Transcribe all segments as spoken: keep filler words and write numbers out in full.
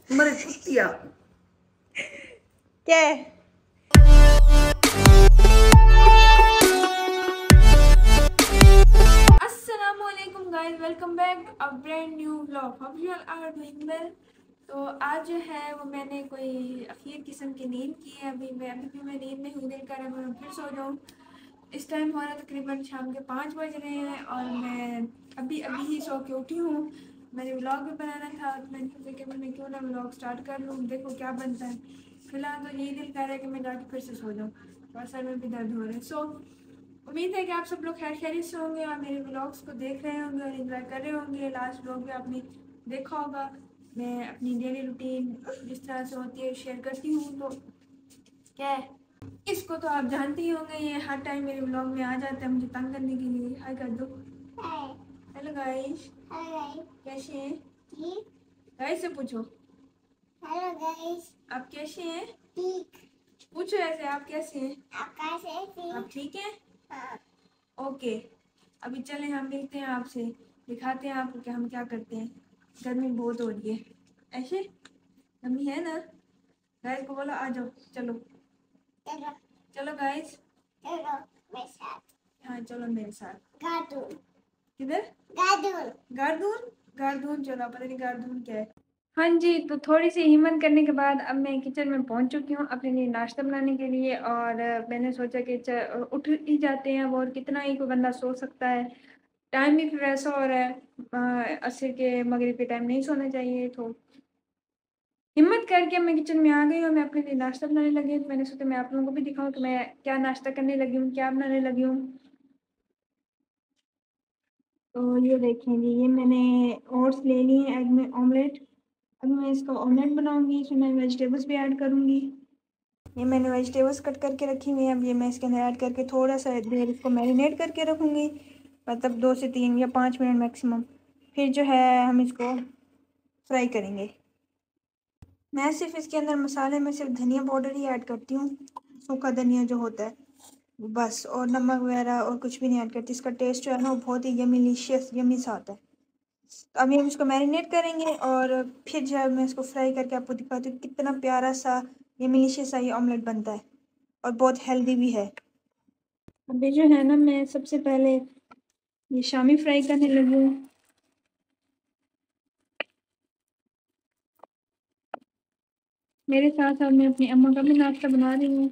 मरे कुत्तिया क्या है? अस्सलामुअलैकुम guys, welcome back a brand new vlog. Hope you are doing well. तो आज जो है वो मैंने कोई अखीर किस्म की नींद की है। अभी मैं अभी भी मैं नींद में हूँ, दिल कर रहा है मैं फिर सो जाऊँ। इस टाइम हो रहा है तकरीबन शाम के पाँच बज रहे हैं और मैं अभी अभी ही सो के उठी हूँ। मैंने व्लॉग भी बनाना था तो मैंने सोचा कि मैं क्यों ना व्लॉग स्टार्ट कर लूँ, देखो क्या बनता है। फिलहाल तो यही दिल कर रहा है कि मैं जाके फिर से सो जाऊँ और सर में भी दर्द हो रहा है। सो उम्मीद है कि आप सब लोग खैर खैरियत से होंगे और मेरे व्लॉग्स को देख रहे होंगे और एंजॉय कर रहे होंगे। लास्ट व्लॉग भी आपने देखा होगा, मैं अपनी डेली रूटीन जिस तरह से होती है शेयर करती हूँ। तो क्या है, इसको तो आप जानते ही होंगे, ये हर टाइम मेरे व्लॉग में आ जाता है मुझे तंग करने के लिए। हाय कर दो। हेलो गाइस, कैसे हैं? गाइस से पूछो, हेलो गाइस, आप कैसे हैं? ठीक। पूछो ऐसे, आप कैसे हैं? आप कैसे हैं? आप ठीक हैं? हाँ। ओके, अभी चलें हम मिलते हैं आपसे, दिखाते हैं आपको कि हम क्या करते हैं। गर्मी बहुत हो रही है, ऐसे गर्मी है ना। गाइस को बोलो आ जाओ, चलो चलो चलो गाइस। चलो मेरे साथ। हाँ चलो मेरे साथ। गार्डून। किधर? गार्डून। गार्डून? गार्डून चलो, पता नहीं गार्डून क्या है। हाँ जी, तो थोड़ी सी हिम्मत करने के बाद अब मैं किचन में पहुंच चुकी हूँ अपने लिए नाश्ता बनाने के लिए। और मैंने सोचा कि च- उठ ही जाते हैं, वो और कितना ही कोई बंदा सो सकता है। टाइम भी फिर ऐसा हो रहा है, असर के मगरिब के टाइम नहीं सोना चाहिए। तो हिम्मत करके मैं किचन में आ गई और मैं अपने लिए नाश्ता बनाने लगी। तो मैंने सोचा मैं आप लोगों को भी दिखाऊं कि मैं क्या नाश्ता करने लगी हूँ, क्या बनाने लगी हूँ। तो ये देखें जी, ये मैंने ओट्स ले लिए हैं, एग में ऑमलेट। अब मैं इसका ऑमलेट बनाऊंगी, इसमें मैं वेजिटेबल्स भी ऐड करूंगी। ये मैंने वेजिटेबल्स कट करके रखी हुई हैं, अब ये मैं इसके अंदर ऐड करके थोड़ा सा देर इसको मैरिनेट करके रखूंगी, मतलब दो से तीन या पाँच मिनट मैक्सिमम। फिर जो है हम इसको फ्राई करेंगे। मैं सिर्फ इसके अंदर मसाले में सिर्फ धनिया पाउडर ही ऐड करती हूँ, सूखा धनिया जो होता है बस, और नमक वगैरह और कुछ भी नहीं ऐड करती। इसका टेस्ट जो है ना वो बहुत ही यमीलिशियस यमी सा आता है। तो अभी हम इसको मैरिनेट करेंगे और फिर जो है मैं इसको फ्राई करके आपको दिखाती हूँ कितना प्यारा सा यमीलिशियस सा ये ऑमलेट बनता है और बहुत हेल्दी भी है। अभी जो है ना मैं सबसे पहले ये शामी फ्राई करने लगी हूँ। मेरे साथ साथ मैं अपनी अम्मा का भी नाश्ता बना रही हूँ।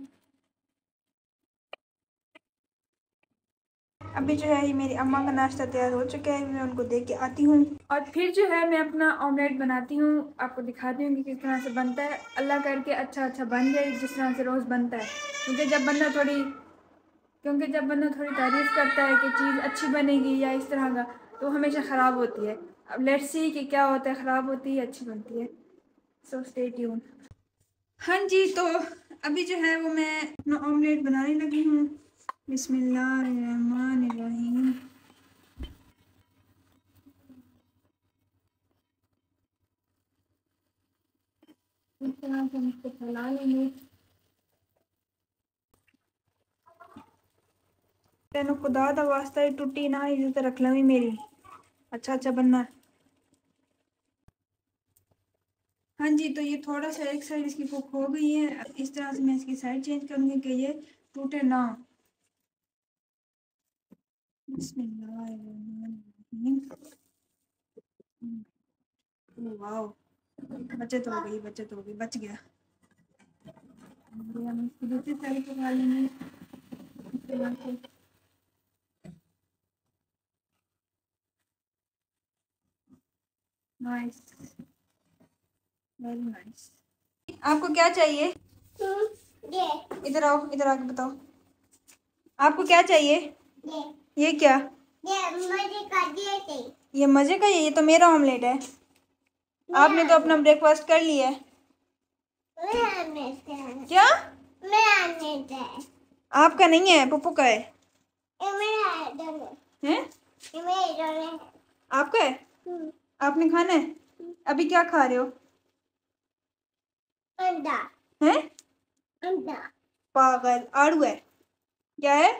अभी जो है ये मेरी अम्मा का नाश्ता तैयार हो चुका है, मैं उनको दे के आती हूँ और फिर जो है मैं अपना ऑमलेट बनाती हूँ, आपको दिखाती हूँ कि किस तरह से बनता है। अल्लाह करके अच्छा अच्छा बन जाए जिस तरह से रोज़ बनता है। क्योंकि जब बंदा थोड़ी क्योंकि जब बंदा थोड़ी तारीफ़ करता है कि चीज़ अच्छी बनेगी या इस तरह का, तो हमेशा ख़राब होती है। अब लेट्स सी कि क्या होता है, ख़राब होती है अच्छी बनती है। So stay tuned. हाँ जी, तो अभी जो है वो मैं अपना ऑमलेट बनाने लगी हूँ। बिस्मिल्लाहिर्रहमानिर्रहीम। इस तरह से हम इसको फैला लेंगे। तेन खुदा दा वास्ता ही टुटी ना इज्जत रख लवी मेरी, अच्छा अच्छा बनना। हाँ जी, तो ये थोड़ा सा एक साइड इसकी कुक हो गई है। अब इस तरह से मैं इसकी साइड चेंज करूँगी कि ये टूटे ना। बिस्मिल्लाहिर्रहमानिर्रहीम। वाओ, बचत हो गई बचत हो गई बच गया। हम इसकी दूसरी साइड पका लेंगे इस तरह से। Nice, very nice. आपको क्या चाहिए? ये इधर आओ, इधर आके बताओ आपको क्या चाहिए। ये ये क्या? ये मजे का दिए थे। ये मजे का, ये तो मेरा ऑमलेट है। आपने तो अपना ब्रेकफास्ट कर लिया है। क्या? मेरा आपका नहीं है, पप्पू का है। ये मेरा है दोनों। हैं? ये मेरे दोनों है। आपका है? आपने खाना है? अभी क्या खा रहे हो? अंडा। हैं? अंडा। पागल, आड़ू है। क्या है?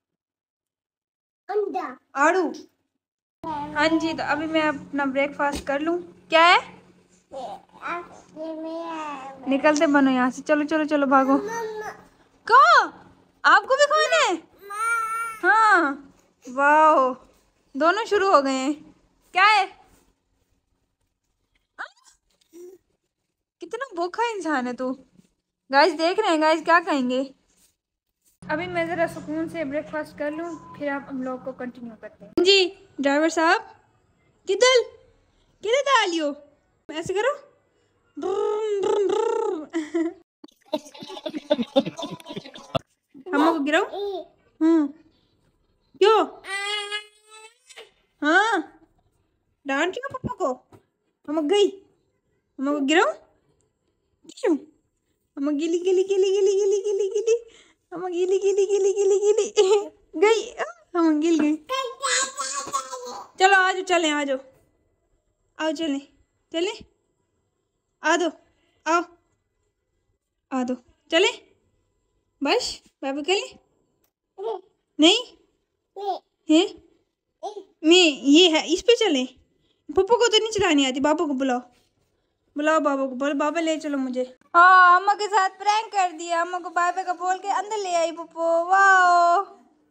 अंडा। आड़ू। हाँ जी, तो अभी मैं अपना ब्रेकफास्ट कर लूँ। क्या है? निकलते बनो यहाँ से, चलो चलो चलो भागो। कहाँ? आपको भी खाना है? हाँ वाह, दोनों शुरू हो गए हैं। क्या है? कितना भूखा इंसान है तू। गाइस देख रहे हैं गाइस, क्या कहेंगे। अभी मैं ज़रा सुकून से ब्रेकफास्ट कर लूँ, फिर आप हम लोग को कंटिन्यू करते हैं। जी ड्राइवर साहब, किधर किधर डालियो, ऐसे करो। हम को गिराओ। हम्म क्यों? हाँ डांट रही हो पापा को? हम गई, हम को गिराओ। क्यों? हम गिली गिली गिली गिली गिली गिली गिली हम गिली गिली गिली गिली गिली गई, हम गिल गई। चलो आ जाओ, चलें आ जाओ, आओ चलें चलें, आ दो, आओ आ दो, चलें बस बाबू के लिए। नहीं है मैं ये है, इस पे चले। पप्पू को तो नहीं चलानी आती, बाबू को बुलाओ, बुलाओ बाबू को, बोलो बाबा ले चलो मुझे। हाँ अम्मा के साथ प्रैंक कर दिया, अम्मा को बाबा का बोल के अंदर ले आई पप्पू। वाओ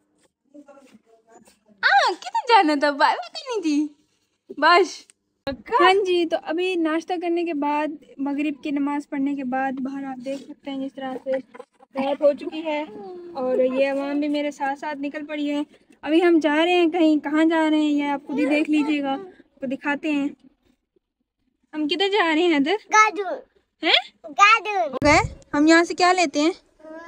हाँ किधर जाना था, बाबा करनी थी बस। हाँ जी, तो अभी नाश्ता करने के बाद, मगरिब की नमाज पढ़ने के बाद, बाहर आप देख सकते हैं जिस तरह से रात हो चुकी है और ये अवाम भी मेरे साथ साथ निकल पड़ी है। अभी हम जा रहे हैं कहीं, कहाँ जा रहे हैं ये आप खुद ही देख लीजिएगा, आपको दिखाते हैं हम किधर जा रहे हैं। इधर गार्डन हैं, गार्डन गए हम यहाँ से क्या लेते हैं?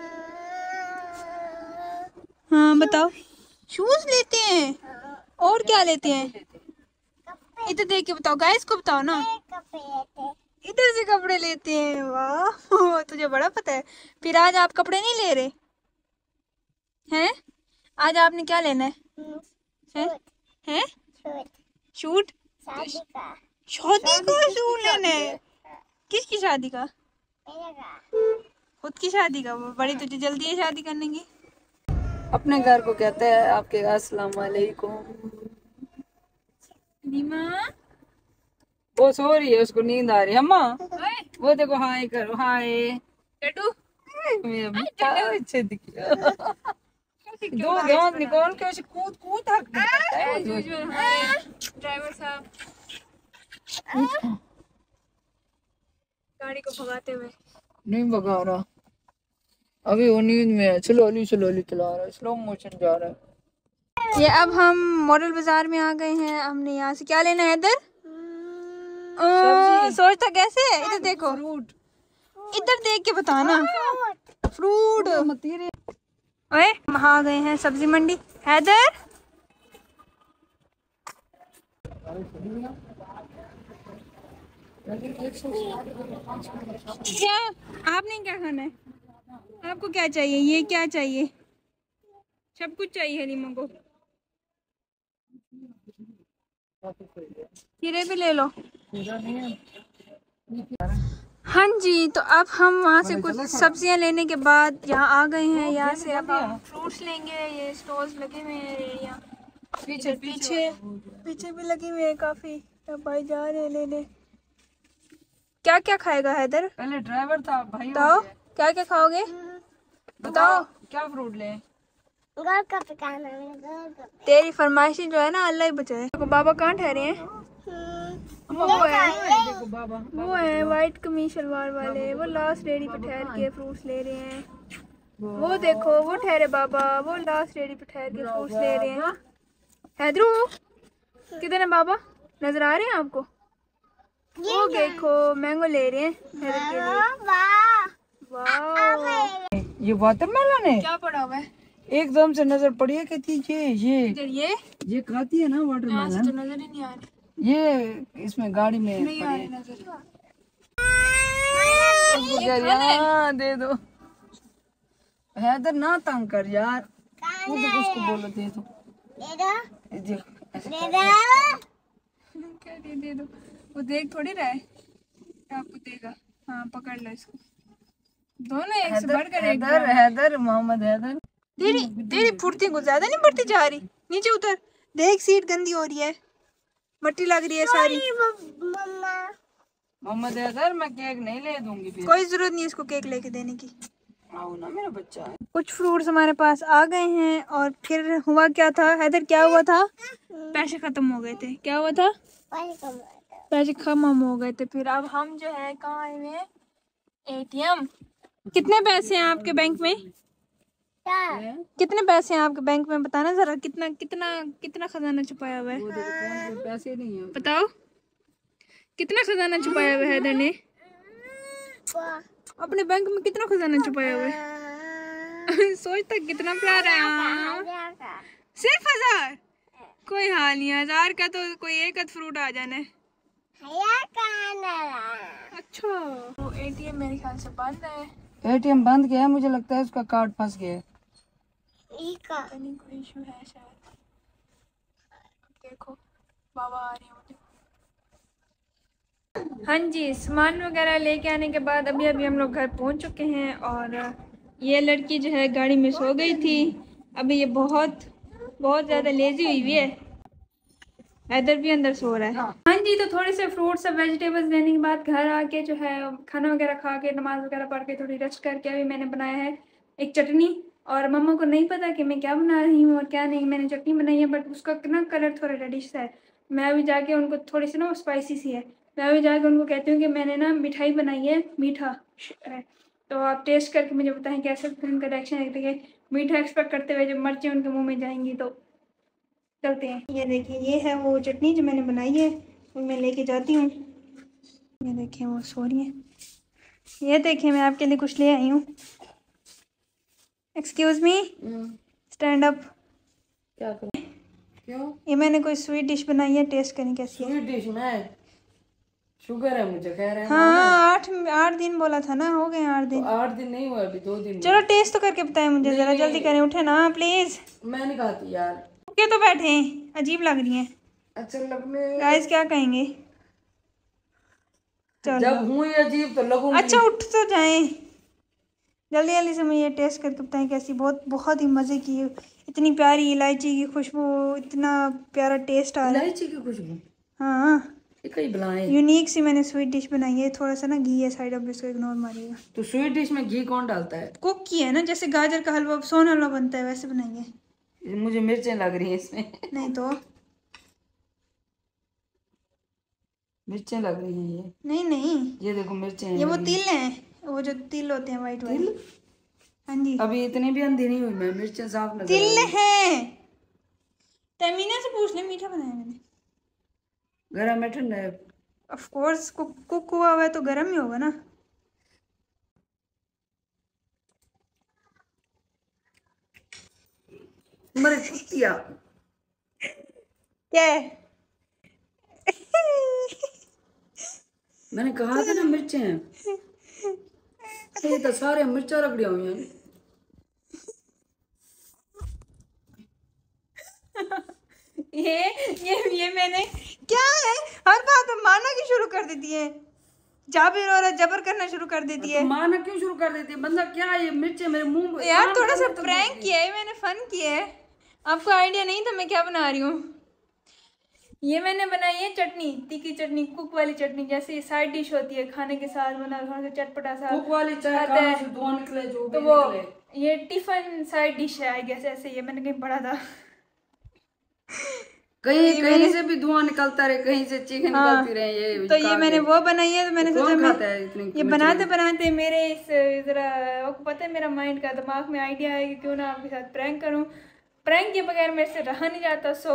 हाँ बताओ। शूज लेते हैं और क्या लेते हैं? इधर देख के बताओ, गाइस को बताओ ना। इधर से कपड़े लेते हैं, वाह तुझे बड़ा पता है। फिर आज आप कपड़े नहीं ले रहे हैं? आज आपने क्या लेना है? हैं? हैं? शूट? शादी का शादी का शूट लेना है? किसकी शादी का? खुद की शादी का? वो बड़ी तुझे जल्दी है शादी करने की। अपने घर को कहते हैं आपके अस्सलाम वालेकुम। नीमा वो सो रही है, उसको नींद आ रही है। अम्मा वो देखो, हाय करो, हाय टटू अच्छे दिखे। दो दांत निकाल के ऐसे कूद कूद हकता है ड्राइवर साहब गाड़ी को भगाते हुए। नहीं भगा रहा, अभी वो नींद में है। स्लोली स्लोली चला रहा है, स्लो मोशन जा रहा है। ये अब हम मॉडल बाजार में आ गए हैं। हमने यहाँ से क्या लेना है? इधर सोचता कैसे है? इधर देखो, फ्रूट, इधर देख के बताना। फ्रूट ओए, हम आ गए हैं सब्जी मंडी। हैदर क्या आपने क्या खाना है? आपको क्या चाहिए? ये क्या चाहिए? सब कुछ चाहिए रीमा को। खीरे भी ले लो। हाँ जी, तो अब हम वहाँ से कुछ सब्जियाँ लेने के बाद यहाँ आ गए हैं। यहाँ से अब हम फ्रूट्स लेंगे। ये स्टॉल्स लगे हुए हैं रेहड़ियाँ पीछे पीछे पीछे भी लगी हुई है काफी। अब भाई जा रहे हैं लेने। क्या क्या खाएगा हैदर? पहले ड्राइवर था भाई, बताओ क्या क्या खाओगे? बताओ क्या फ्रूट ले? घर का पकाना है। तेरी फरमाइशी जो है ना, अल्लाह ही बचाए। तो बाबा कहाँ ठहरे हैं? वो है देखो बाबा, वो है वाइट कमीज शलवार वाले, वो लास्ट रेडी पे ठहर के फ्रूट्स ले रहे हैं। वो देखो वो ठहरे बाबा, वो लास्ट रेडी पे ठहर के फ्रूट्स ले रहे हैं। हैदरू किधर है बाबा? नजर आ रहे हैं आपको? वो देखो मैंगो ले रहे हैं हैदर के लिए। वाह ये वाटरमेलन है। क्या पड़ा हुआ है? एकदम से नजर पड़ी है कहती ये ये इधर ये ये खाती है ना यहाँ से वाटरमेलन। तो नजर ही नहीं आ रही। ये इसमें गाड़ी में नहीं आ रही नजर। उसको कह रही है, हाँ दे दो। हैदर ना तंग कर यार, वो तो उसको बोलो दे दो। ये देख, ऐसे कर। क्या दे दे दो, वो देख थोड़ी रहा है आपको देगा। हाँ पकड़ लो इसको। दोनों एक से बढ़कर एक। हैदर हैदर मोहम्मद हैदर। तेरी तेरी फुर्ती कुछ ज्यादा नहीं बढ़ती जा रही? नीचे उतर, देख सीट गंदी हो रही है, मट्टी लग रही है सारी। मम्मा मोहम्मद हैदर मैं केक नहीं ले दूंगी फिर। कोई जरूरत नहीं इसको केक लेके देने की। आओ ना मेरा बच्चा है। कुछ फ्रूट्स हमारे पास आ गए हैं और फिर हुआ क्या था हैदर, क्या हुआ था? पैसे खत्म हो गए थे। क्या हुआ था? पैसे खत्म हो गए थे। फिर अब हम जो है कहाँ आए हुए हैं? एटीएम। कितने पैसे हैं आपके बैंक में? कितने पैसे हैं आपके बैंक में बताना जरा। कितना कितना कितना खजाना छुपाया हुआ है? वो देखो फोन पे पैसे नहीं है। बताओ कितना खजाना छुपाया हुआ है हैदर ने अपने बैंक में? कितना खजाना छुपाया हुआ है? सोचता कितना प्यारा है। सिर्फ हजार? कोई हाल नहीं, हजार का तो कोई एक आध फ्रूट आ जाना है। अच्छा वो एटीएम मेरे ख्याल से बंद है। एटीएम बंद किया है, मुझे लगता है उसका कार्ड फंस गया है। कोई इशू है शायद। देखो बाबा आ रहे हैं मुझे। हाँ जी, सामान वगैरह लेके आने के बाद अभी अभी हम लोग घर पहुंच चुके हैं और ये लड़की जो है गाड़ी में सो गई थी। अभी ये बहुत बहुत ज़्यादा लेजी हुई हुई है। हैदर भी अंदर सो रहा है। हाँ जी, तो थोड़े से फ्रूट्स और वेजिटेबल्स लेने के बाद घर आके जो है खाना वगैरह खा के नमाज वगैरह पढ़ के थोड़ी रेस्ट करके अभी मैंने बनाया है एक चटनी। और मम्मा को नहीं पता कि मैं क्या बना रही हूँ और क्या नहीं। मैंने चटनी बनाई है बट उसका ना कलर थोड़ा रेडिश सा है। मैं अभी जाके उनको थोड़ी सी ना वो स्पाइसी सी है, मैं अभी जाके उनको कहती हूँ कि मैंने ना मिठाई बनाई है, मीठा है, तो आप टेस्ट करके मुझे बताएं कैसे उनका रिएक्शन है। देखिए मीठा एक्सपेक्ट करते हुए जब मिर्चें उनके मुंह में जाएंगी तो चलते हैं। ये देखिए ये है वो चटनी जो मैंने बनाई है, वो मैं लेके जाती हूँ। ये देखिए वो सो रही है। ये देखिए मैं आपके लिए कुछ ले आई हूँ। Excuse me, stand up. क्या करूं? क्यों? ये मैंने कोई स्वीट डिश बनाई है, टेस्ट करें कैसी है। स्वीट डिश में शुगर है मुझे कह रहे हैं। हाँ आठ आठ दिन बोला था ना, हो गए आठ दिन। तो आठ दिन नहीं हुआ अभी, दो दिन। चलो टेस्ट तो करके बताएं मुझे जरा, जल्दी करें, उठे ना प्लीज। मैं नहीं खाती यार। के तो बैठे हैं, अजीब लग रही हैं। अच्छा लगने गाइस क्या कहेंगे? चलो जब हूँ ही अजीब तो लगूंगी। अच्छा उठ तो जाएं, जल्दी जल्दी से मुझे टेस्ट करके बताएं कैसी। बहुत बहुत ही मज़े की, इतनी प्यारी इलायची की खुशबू, इतना प्यारा टेस्ट आ रहा है। इलायची की खुशबू? हाँ कई बुलाएं। यूनिक सी मैंने स्वीट डिश बनाई है। थोड़ा सा ना घी है साइड ऑफ, इसको इग्नोर मारिएगा। तो स्वीट डिश में घी कौन डालता है? कुक की है ना, जैसे गाजर का हलवा सोन हलवा बनता है वैसे बनाई है। मुझे मिर्चें लग रही हैं इसमें। नहीं तो मिर्चें लग रही हैं ये। नहीं नहीं ये देखो मिर्चें ये वो तिल हैं, वो जो तिल होते हैं वाइट वाले। हाँ जी अभी इतनी भी अंधी नहीं हुई मैं, मिर्चें साफ नजर तिल हैं। तमीना से पूछ ले, मीठा बनाया मैंने। गरम है ठंडा है? ऑफ कोर्स कुक कुक हुआ हुआ है तो गर्म ही होगा ना। मरे कुत्तिया क्या है? मैंने कहा था ना मिर्चें हैं। ये तो सारे मिर्चा रगड़िया हुई हैं। ये ये ये मैंने क्या है, हर बात माना की शुरू कर देती है। जाबिर और जबर करना शुरू कर देती है। तो माना क्यों शुरू कर देती है? बंदा क्या है ये मिर्चें मेरे मुंह में यार थोड़ा सा प्रैंक किया है मैंने, फन किया है। आपको आइडिया नहीं था मैं क्या बना रही हूँ। ये मैंने बनाई है चटनी, तीखी चटनी, कुक वाली चटनी, जैसे साइड डिश होती है खाने के साथ बना, थोड़ा सा चटपटा सा कुक वाली चाय कहाँ से धुआं निकले जो भी तो वो निकले। ये टिफिन साइड डिश है आई गेस, ऐसे ये मैंने कहीं पढ़ा था। कहीं कहीं से भी धुआं निकलता रहे, कहीं से चीखें हाँ, निकलती रहे। ये तो ये मैंने वो बनाई है तो मैंने सोचा मैं ये बनाते बनाते मेरे इस जरा आपको पता है मेरा माइंड का दिमाग में आइडिया है कि क्यों ना आपके साथ प्रैंक करूं। प्रैंक के बगैर मेरे से रहा नहीं जाता। सो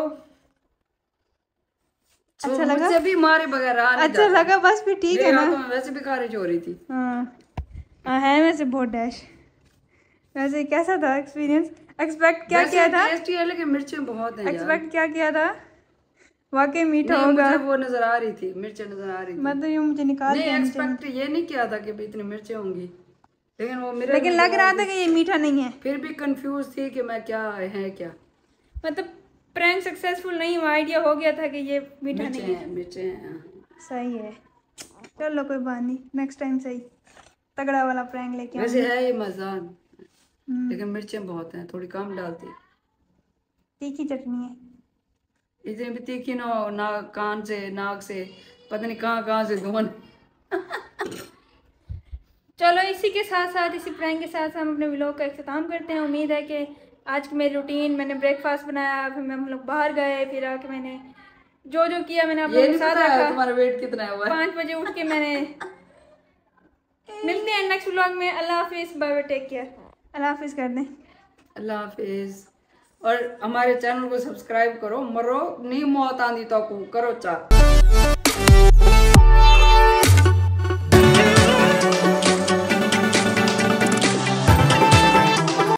अच्छा लगा, मुझसे भी मारे बगैर रहा नहीं अच्छा लगा बस फिर ठीक है ना। तो मैं वैसे भी खारिज हो रही थी। हाँ हाँ है वैसे बहुत डैश। वैसे कैसा था एक्सपीरियंस? एक्सपेक्ट क्या किया था? टेस्टी है लेकिन मिर्चें बहुत हैं। एक्सपेक्ट क्या किया था? वाकई मीठा नहीं, होगा। मुझे वो नजर आ रही थी, मिर्चें नजर आ रही थी। मतलब ये मुझे निकाल नहीं एक्सपेक्ट ये नहीं किया था कि इतनी मिर्चें होंगी, लेकिन वो मेरे लेकिन लग रहा था कि ये मीठा नहीं है। फिर भी कंफ्यूज थी कि मैं क्या है क्या। मतलब प्रैंक सक्सेसफुल नहीं हुआ, आइडिया हो गया था कि ये मीठा नहीं है। मिर्चें हैं। सही है, चलो कोई बात नहीं, नेक्स्ट टाइम सही तगड़ा वाला प्रैंक लेके वैसे है ये मज़ेदार, लेकिन मिर्चें बहुत हैं, थोड़ी कम डालती। तीखी चटनी है, इतनी भी तीखी ना हो ना कान से नाक से पता नहीं कहाँ कहाँ से धुआं चलो इसी के साथ साथ इसी प्रैंक के साथ हम अपने व्लॉग का इख्तिताम करते हैं। उम्मीद है कि आज की मेरी रूटीन, मैंने ब्रेकफास्ट बनाया, फिर हम लोग बाहर गए, फिर आके मैंने जो जो किया मैंने आप लोगों के साथ रखा। तुम्हारा वेट कितना हुआ? पाँच बजे उठ के मैंने। मिलते हैं नेक्स्ट व्लॉग में। अल्लाह हाफिज़, बाय बाय, टेक केयर। अल्लाह हाफिज़ कर दें। अल्लाह हाफिज़। और हमारे चैनल को सब्सक्राइब करो। मरो नहीं मौत आंदी तो करो चा।